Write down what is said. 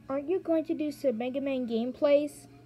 Aren't you going to do some Mega Man gameplays?